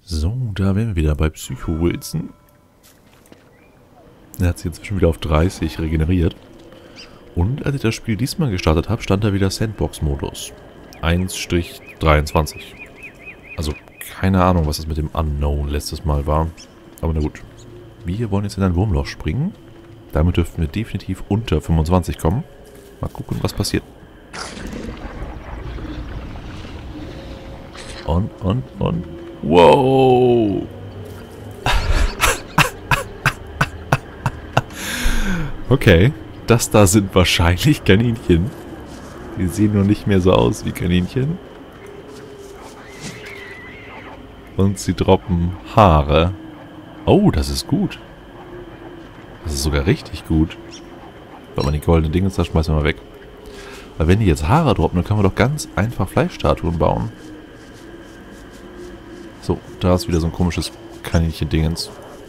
So, da wären wir wieder bei Psycho Wilson. Er hat sich inzwischen wieder auf 30 regeneriert. Und als ich das Spiel diesmal gestartet habe, stand da wieder Sandbox-Modus. 1-23. Also keine Ahnung, was das mit dem Unknown letztes Mal war. Aber na gut. Wir wollen jetzt in ein Wurmloch springen. Damit dürften wir definitiv unter 25 kommen. Mal gucken, was passiert. Und. Wow! Okay, das da sind wahrscheinlich Kaninchen. Die sehen nur nicht mehr so aus wie Kaninchen. Und sie droppen Haare. Oh, das ist gut. Das ist sogar richtig gut. Wenn man die goldenen Dinge da schmeißen wir mal weg. Weil wenn die jetzt Haare droppen, dann können wir doch ganz einfach Fleischstatuen bauen. So, da ist wieder so ein komisches Kaninchen-Dingens.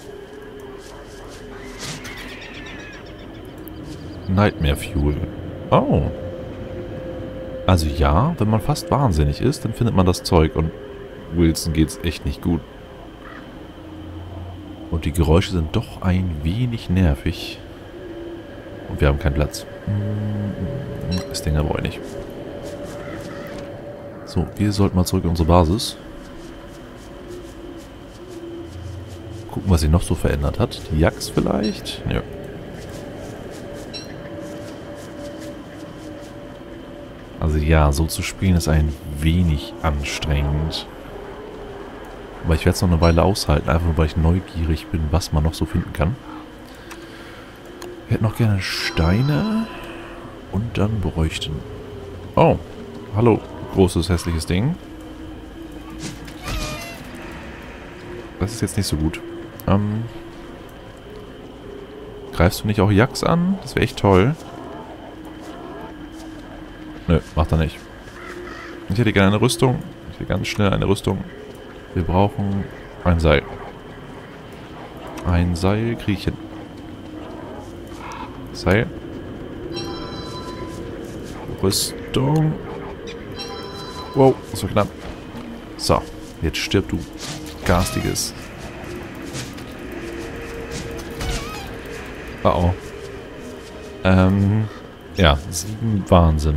Nightmare Fuel. Oh. Also ja, wenn man fast wahnsinnig ist, dann findet man das Zeug und Wilson geht's echt nicht gut. Und die Geräusche sind doch ein wenig nervig. Und wir haben keinen Platz. Das Ding brauche ich nicht. So, wir sollten mal zurück in unsere Basis. Gucken, was sich noch so verändert hat. Die Yaks vielleicht? Ja. Also ja, so zu spielen ist ein wenig anstrengend. Aber ich werde es noch eine Weile aushalten, einfach nur weil ich neugierig bin, was man noch so finden kann. Wir hätten noch gerne Steine und dann bräuchten... Oh, hallo, großes hässliches Ding. Das ist jetzt nicht so gut. Greifst du nicht auch Yaks an? Das wäre echt toll. Nö, macht er nicht. Ich hätte gerne eine Rüstung. Ich hätte ganz schnell eine Rüstung. Wir brauchen ein Seil. Ein Seil kriege ich hin. Seil. Rüstung. Wow, das war knapp. So, jetzt stirb du. Garstiges. Oh. Ja, 7 Wahnsinn.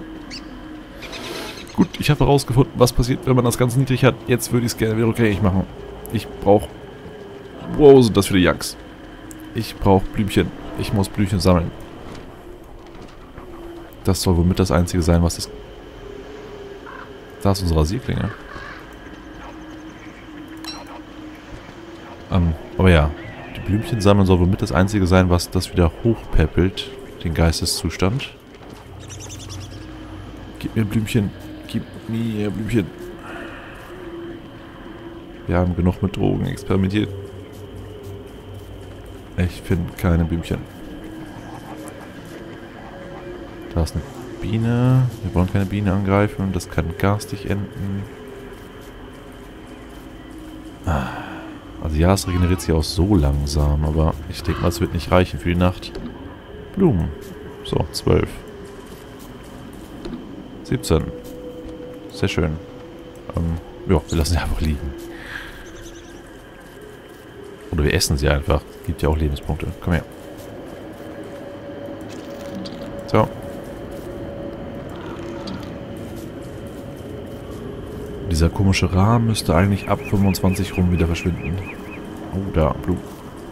Gut, ich habe herausgefunden, was passiert, wenn man das ganz niedrig hat. Jetzt würde ich es gerne wieder rückgängig machen. Ich brauche... Wow, sind das viele Yaks. Ich brauche Blümchen. Ich muss Blümchen sammeln. Das soll wohl mit das Einzige sein, was das... Da ist unsere Rasierklinge. Aber ja, die Blümchen sammeln soll wohl mit das Einzige sein, was das wieder hochpäppelt, den Geisteszustand. Gib mir Blümchen. Gib mir Blümchen. Wir haben genug mit Drogen experimentiert. Ich finde keine Blümchen. Da ist eine Biene. Wir wollen keine Biene angreifen. Das kann garstig enden. Also ja, es regeneriert sich auch so langsam, aber ich denke mal, es wird nicht reichen für die Nacht. Blumen. So, 12. 17. Sehr schön. Ja, wir lassen sie einfach liegen. Oder wir essen sie einfach. Gibt ja auch Lebenspunkte. Komm her. So. Dieser komische Rahmen müsste eigentlich ab 25 rum wieder verschwinden. Oh, da, Blumen.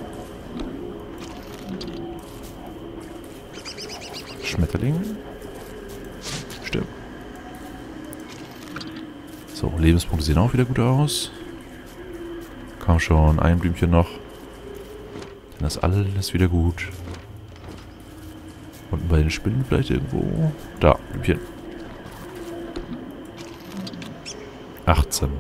Schmetterling. Stimmt. So, Lebenspunkte sehen auch wieder gut aus. Komm schon, ein Blümchen noch. Dann ist alles wieder gut. Und bei den Spinnen vielleicht irgendwo. Da, Blümchen. 18.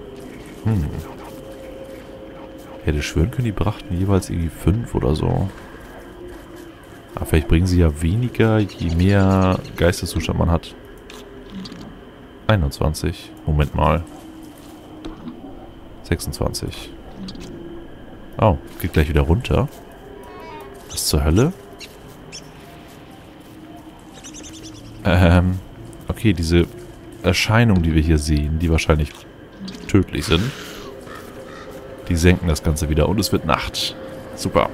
Hätte schwören können, die brachten jeweils irgendwie 5 oder so. Aber vielleicht bringen sie ja weniger, je mehr Geisteszustand man hat. 21. Moment mal. 26. Oh, geht gleich wieder runter. Was zur Hölle? Okay, diese Erscheinungen, die wir hier sehen, die wahrscheinlich tödlich sind. Die senken das Ganze wieder und es wird Nacht. Super.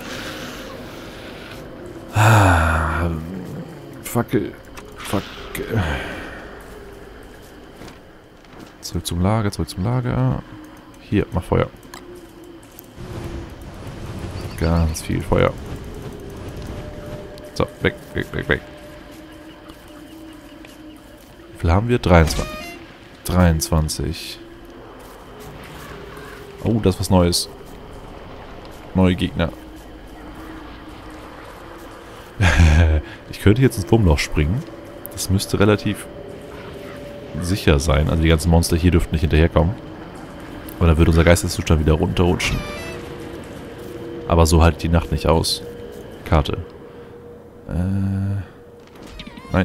Fackel. Fackel. Zurück zum Lager, zurück zum Lager. Hier, mach Feuer. Ganz viel Feuer. So, weg, weg, weg, weg. Wie viel haben wir? 23. 23. Oh, das ist was Neues. Neue Gegner. Ich könnte jetzt ins Wurmloch springen. Das müsste relativ sicher sein. Also die ganzen Monster hier dürften nicht hinterherkommen. Aber dann würde unser Geisteszustand wieder runterrutschen. Aber so haltet die Nacht nicht aus. Karte. Nein.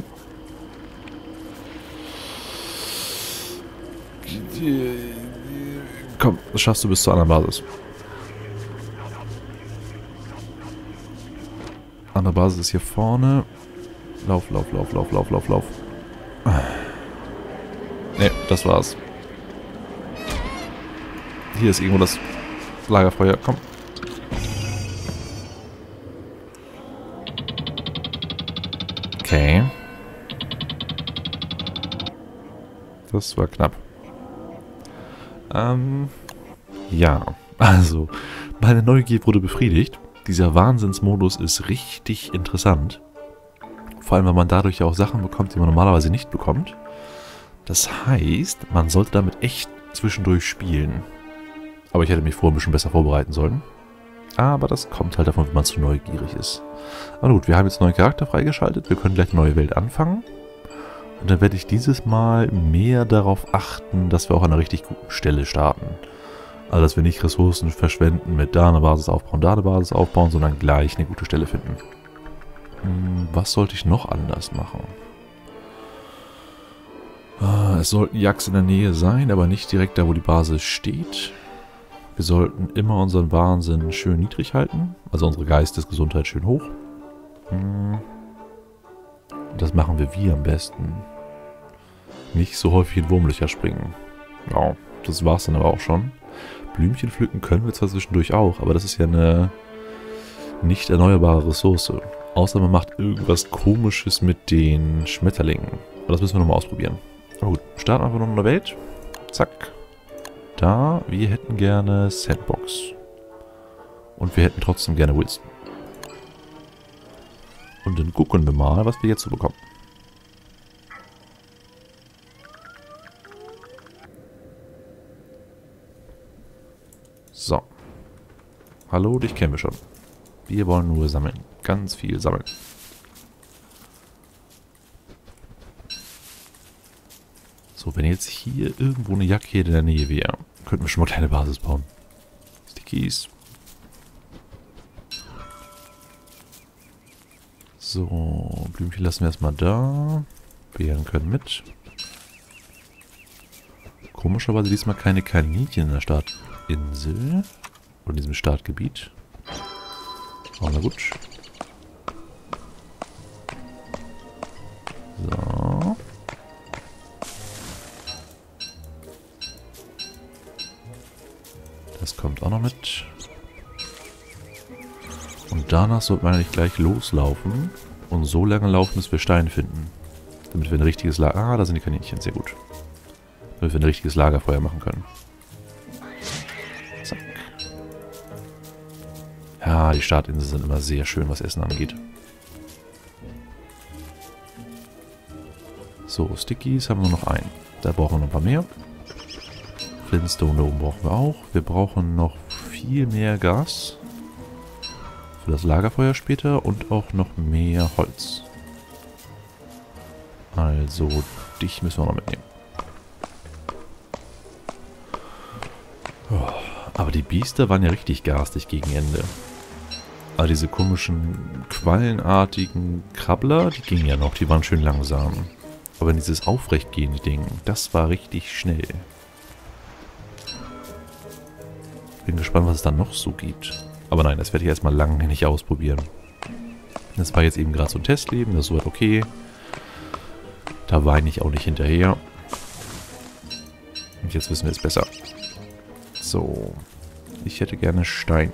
Komm, das schaffst du bis zur anderen Basis. Andere Basis ist hier vorne. Lauf, lauf, lauf, lauf, lauf, lauf, lauf. Ne, das war's. Hier ist irgendwo das Lagerfeuer. Komm. Okay. Das war knapp. Ja. Also, meine Neugier wurde befriedigt. Dieser Wahnsinnsmodus ist richtig interessant. Vor allem, weil man dadurch ja auch Sachen bekommt, die man normalerweise nicht bekommt. Das heißt, man sollte damit echt zwischendurch spielen. Aber ich hätte mich vorher ein bisschen besser vorbereiten sollen. Aber das kommt halt davon, wenn man zu neugierig ist. Aber gut, wir haben jetzt einen neuen Charakter freigeschaltet. Wir können gleich eine neue Welt anfangen. Und dann werde ich dieses Mal mehr darauf achten, dass wir auch an einer richtig guten Stelle starten. Also, dass wir nicht Ressourcen verschwenden mit da eine Basis aufbauen, da eine Basis aufbauen, sondern gleich eine gute Stelle finden. Was sollte ich noch anders machen? Es sollten Yaks in der Nähe sein, aber nicht direkt da, wo die Basis steht. Wir sollten immer unseren Wahnsinn schön niedrig halten. Also unsere Geistesgesundheit schön hoch. Das machen wir am besten. Nicht so häufig in Wurmlöcher springen. Ja, das war's dann aber auch schon. Blümchen pflücken können wir zwar zwischendurch auch, aber das ist ja eine nicht erneuerbare Ressource. Außer man macht irgendwas Komisches mit den Schmetterlingen. Aber das müssen wir nochmal ausprobieren. Aber gut, starten wir noch in der Welt. Zack. Da, wir hätten gerne Sandbox. Und wir hätten trotzdem gerne Wilson. Und dann gucken wir mal, was wir jetzt so bekommen. So. Hallo, dich kennen wir schon. Wir wollen nur sammeln. Ganz viel sammeln. So, wenn jetzt hier irgendwo eine Jacke in der Nähe wäre, könnten wir schon mal eine kleine Basis bauen. Stickies. So, Blümchen lassen wir erstmal da. Beeren können mit. Komischerweise diesmal keine Kaninchen in der Startinsel. Oder in diesem Startgebiet. Oh, na gut. So. Das kommt auch noch mit. Und danach sollten wir eigentlich gleich loslaufen. Und so lange laufen, bis wir Stein finden. Damit wir ein richtiges Lager... Ah, da sind die Kaninchen. Sehr gut. Damit wir ein richtiges Lagerfeuer machen können. Zack. Ja, die Startinseln sind immer sehr schön, was Essen angeht. So, Stickies haben wir noch einen. Da brauchen wir noch ein paar mehr. Flintstone da oben brauchen wir auch. Wir brauchen noch viel mehr Gas. Für das Lagerfeuer später und auch noch mehr Holz. Also, dich müssen wir noch mitnehmen. Oh, aber die Biester waren ja richtig garstig gegen Ende. Aber diese komischen, quallenartigen Krabbler, die gingen ja noch, die waren schön langsam. Aber dieses aufrechtgehende Ding, das war richtig schnell. Bin gespannt, was es dann noch so gibt. Aber nein, das werde ich erstmal lange nicht ausprobieren. Das war jetzt eben gerade so ein Testleben, das ist soweit okay. Da weine ich auch nicht hinterher. Und jetzt wissen wir es besser. So. Ich hätte gerne Stein.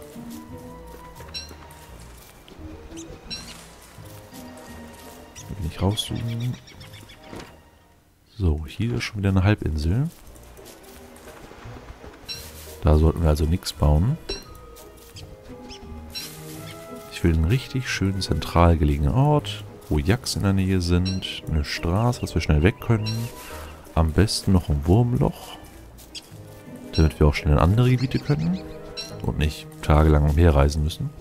Nicht rauszoomen. So, hier ist schon wieder eine Halbinsel. Da sollten wir also nichts bauen. Ich will einen richtig schönen zentral gelegenen Ort, wo Yaks in der Nähe sind, eine Straße, dass wir schnell weg können. Am besten noch ein Wurmloch, damit wir auch schnell in andere Gebiete können und nicht tagelang umherreisen müssen.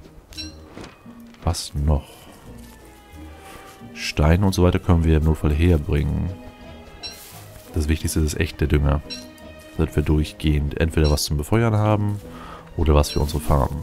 Was noch? Steine und so weiter können wir im Notfall herbringen. Das Wichtigste ist echt der Dünger, damit wir durchgehend entweder was zum Befeuern haben oder was für unsere Farmen.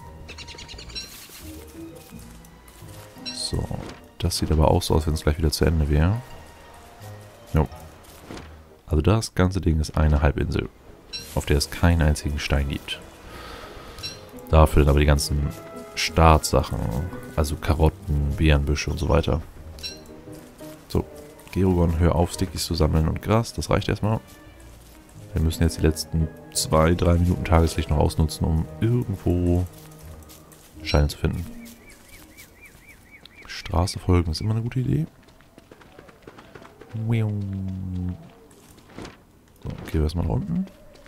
So, das sieht aber auch so aus, wenn es gleich wieder zu Ende wäre. Jo. Also das ganze Ding ist eine Halbinsel, auf der es keinen einzigen Stein gibt. Dafür dann aber die ganzen Startsachen, also Karotten, Beerenbüsche und so weiter. So, Gerogon, hör auf, Stickies zu sammeln und Gras, das reicht erstmal. Wir müssen jetzt die letzten 2-3 Minuten Tageslicht noch ausnutzen, um irgendwo Steine zu finden. Straße folgen ist immer eine gute Idee. So, gehen wir erstmal nach unten.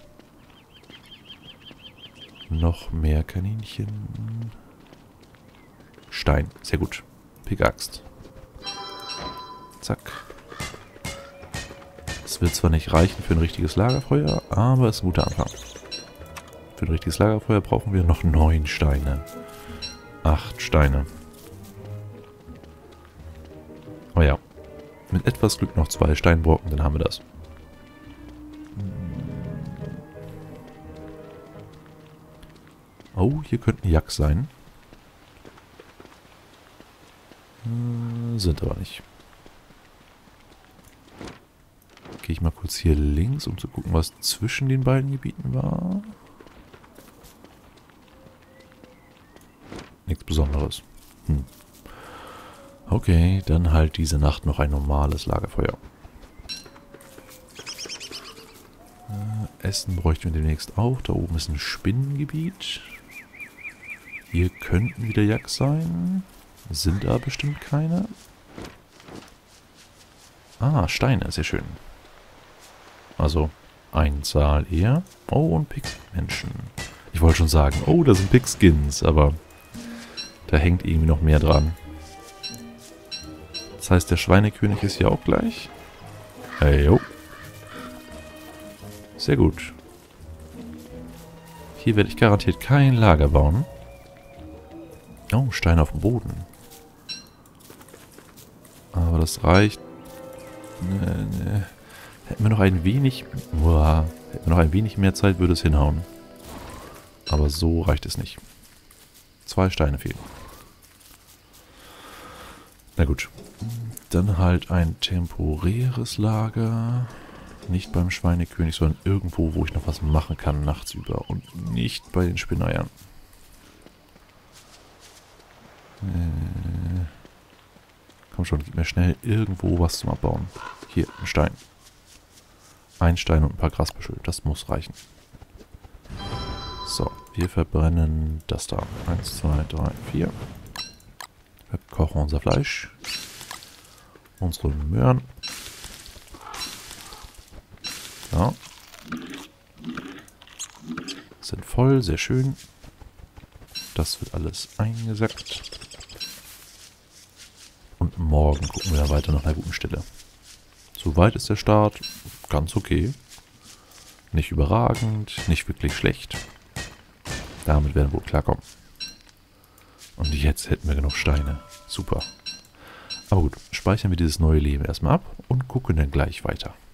Noch mehr Kaninchen. Stein, sehr gut. Pickaxt. Zack. Es wird zwar nicht reichen für ein richtiges Lagerfeuer, aber es ist ein guter Anfang. Für ein richtiges Lagerfeuer brauchen wir noch 9 Steine. 8 Steine. Oh ja. Mit etwas Glück noch 2 Steinbrocken, dann haben wir das. Oh, hier könnten Yaks sein. Sind aber nicht. Gehe ich mal kurz hier links, um zu gucken, was zwischen den beiden Gebieten war. Nichts Besonderes. Okay, dann halt diese Nacht noch ein normales Lagerfeuer. Essen bräuchten wir demnächst auch. Da oben ist ein Spinnengebiet. Hier könnten wieder Yaks sein. Sind da bestimmt keine. Ah, Steine, sehr schön. Also, Einzahl eher. Oh, und Pixmenschen. Ich wollte schon sagen, oh, das sind Pigskins, aber da hängt irgendwie noch mehr dran. Das heißt, der Schweinekönig ist hier auch gleich. Hey, jo. Sehr gut. Hier werde ich garantiert kein Lager bauen. Oh, Stein auf dem Boden. Aber das reicht. Nee. Hätten wir noch ein wenig... Uah, hätten wir noch ein wenig mehr Zeit, würde es hinhauen. Aber so reicht es nicht. 2 Steine fehlen. Na gut. Dann halt ein temporäres Lager. Nicht beim Schweinekönig, sondern irgendwo, wo ich noch was machen kann nachts über. Und nicht bei den Spinneiern. Komm schon, gib mir schnell irgendwo was zum Abbauen. Hier, ein Stein. Ein Stein und ein paar Grasbüschel. Das muss reichen. So, wir verbrennen das da. 1, 2, 3, 4. Wir kochen unser Fleisch. Unsere Möhren. Ja. Sind voll, sehr schön. Das wird alles eingesackt. Und morgen gucken wir dann weiter nach einer guten Stelle. Soweit ist der Start ganz okay. Nicht überragend, nicht wirklich schlecht. Damit werden wir wohl klarkommen. Und jetzt hätten wir genug Steine. Super. Aber gut, speichern wir dieses neue Leben erstmal ab und gucken dann gleich weiter.